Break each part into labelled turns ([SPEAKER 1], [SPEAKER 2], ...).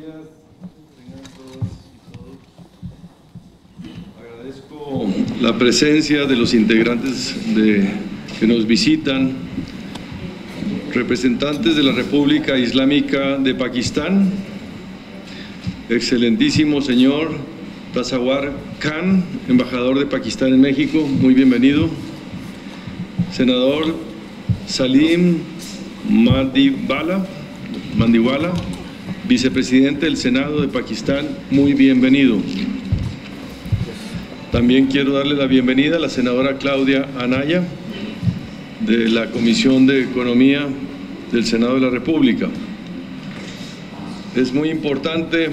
[SPEAKER 1] días, tengan todas y todos. Agradezco la presencia de los integrantes que nos visitan, representantes de la República Islámica de Pakistán, excelentísimo señor Tasawwur Khan, embajador de Pakistán en México, muy bienvenido. Senador Salim Mandiwala, vicepresidente del Senado de Pakistán, muy bienvenido. También quiero darle la bienvenida a la senadora Claudia Anaya, de la Comisión de Economía del Senado de la República. Es muy importante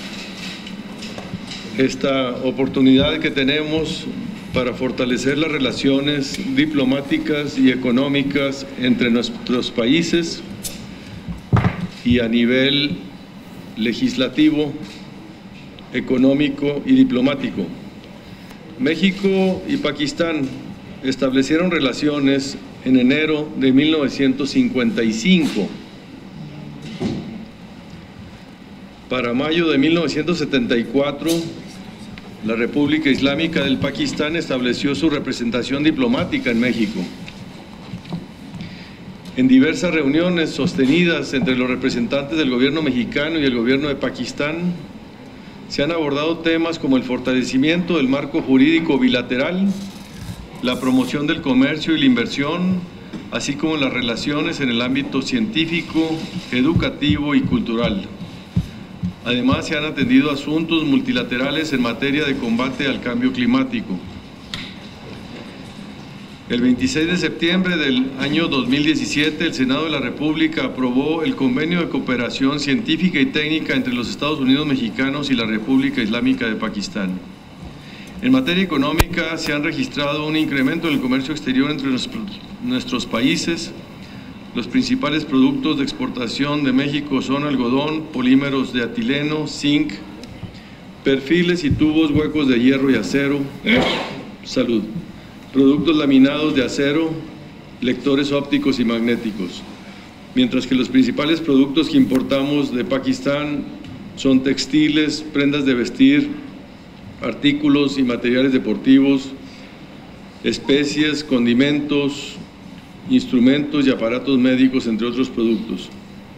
[SPEAKER 1] esta oportunidad que tenemos para fortalecer las relaciones diplomáticas y económicas entre nuestros países y a nivel legislativo, económico y diplomático. México y Pakistán establecieron relaciones en enero de 1955. Para mayo de 1974, la República Islámica del Pakistán estableció su representación diplomática en México. En diversas reuniones sostenidas entre los representantes del gobierno mexicano y el gobierno de Pakistán, se han abordado temas como el fortalecimiento del marco jurídico bilateral, la promoción del comercio y la inversión, así como las relaciones en el ámbito científico, educativo y cultural. Además, se han atendido asuntos multilaterales en materia de combate al cambio climático. El 26 de septiembre del año 2017, el Senado de la República aprobó el Convenio de Cooperación Científica y Técnica entre los Estados Unidos Mexicanos y la República Islámica de Pakistán. En materia económica, se han registrado un incremento en el comercio exterior entre nuestros países. Los principales productos de exportación de México son algodón, polímeros de etileno, zinc, perfiles y tubos huecos de hierro y acero, salud, productos laminados de acero, lectores ópticos y magnéticos. Mientras que los principales productos que importamos de Pakistán son textiles, prendas de vestir, artículos y materiales deportivos, especies, condimentos, instrumentos y aparatos médicos, entre otros productos.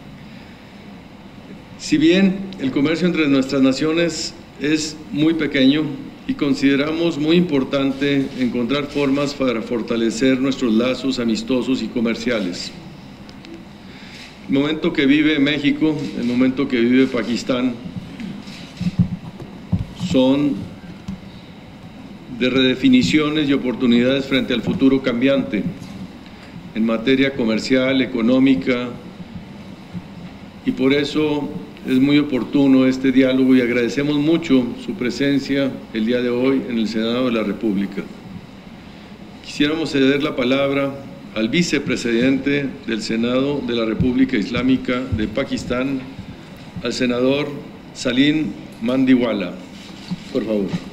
[SPEAKER 1] Si bien el comercio entre nuestras naciones es muy pequeño y consideramos muy importante encontrar formas para fortalecer nuestros lazos amistosos y comerciales. El momento que vive México, el momento que vive Pakistán, son de redefiniciones y oportunidades frente al futuro cambiante en materia comercial, económica, y por eso es muy oportuno este diálogo y agradecemos mucho su presencia el día de hoy en el Senado de la República. Quisiéramos ceder la palabra al vicepresidente del Senado de la República Islámica de Pakistán, al senador Salim Mandiwala. Por favor.